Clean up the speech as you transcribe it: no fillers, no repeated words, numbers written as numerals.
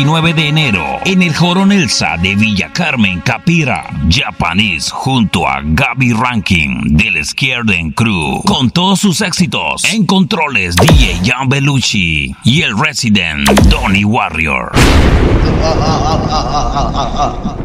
29 de enero en el Jorón Elsa de Villa Carmen, Capira. Japanese junto a Gaby Rankin del Skierden Crew con todos sus éxitos. En controles DJ Jan Belushi y el Resident Donny Warrior.